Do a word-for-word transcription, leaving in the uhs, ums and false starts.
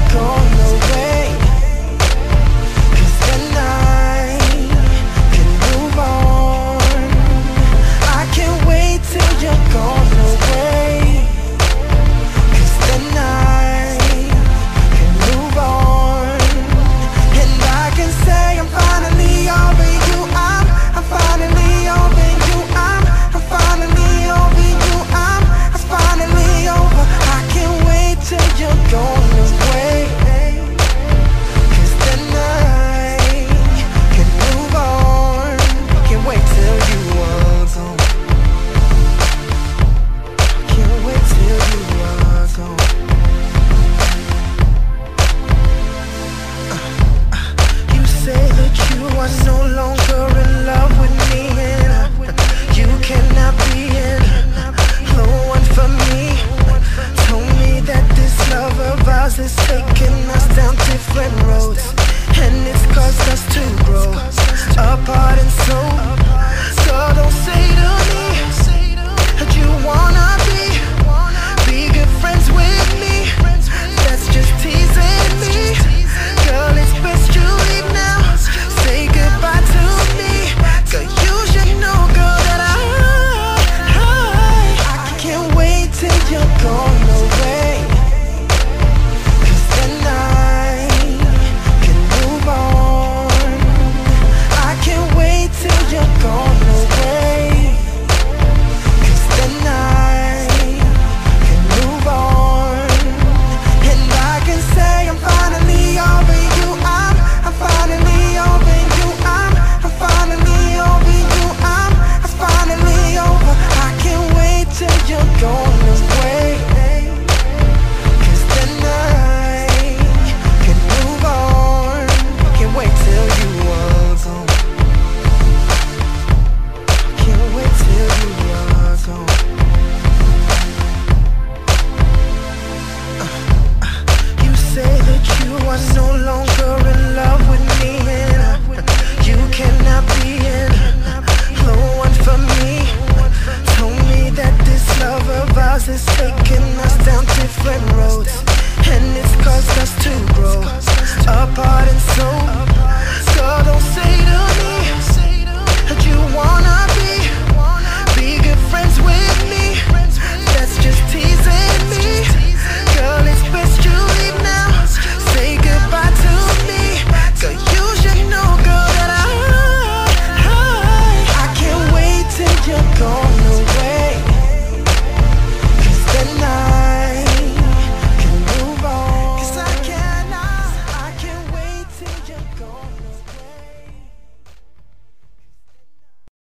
gone away, 'cause then I can move on. I can't wait till you're gone away, 'cause then I can move on. And I can say I'm finally over you. I'm, I'm finally over you. I'm, I'm finally over you. I'm, I'm finally over. I can't wait till you're gone away, 'cause then I can move on. Can't wait till you are gone. Can't wait till you are gone. Uh, uh, you say that you are no longer in love with me, and uh, you cannot be in the one for me. Told me that this love of ours is taking us down different roads, and it's caused us to grow apart and so. So don't say to me that you wanna be be good friends with me. That's just teasing me. Girl, it's best you leave now. Say goodbye to me. Girl, you should know, girl, that I I can't wait till you're gone away, 'cause then I can move on. I can't wait till you're gone away, 'cause then I can move on. And I can say I'm finally over you. I'm, I'm finally over you. I'm, I'm finally over you. I'm, I'm finally over. I can't wait till you're gone away, 'cause then I can move on. Can't wait till you are gone. Can't wait till you are gone. Uh, uh, you say that you are no longer in love with me, and uh, you cannot be in the one for me. Told me that this love of ours is taking us down different roads, and it's caused us to grow apart and so. So don't say to me that you wanna be be good friends with me. That's just teasing me. Girl, it's best you leave now. Say goodbye to me. Girl, you should know, girl, that I I can't wait till you're gone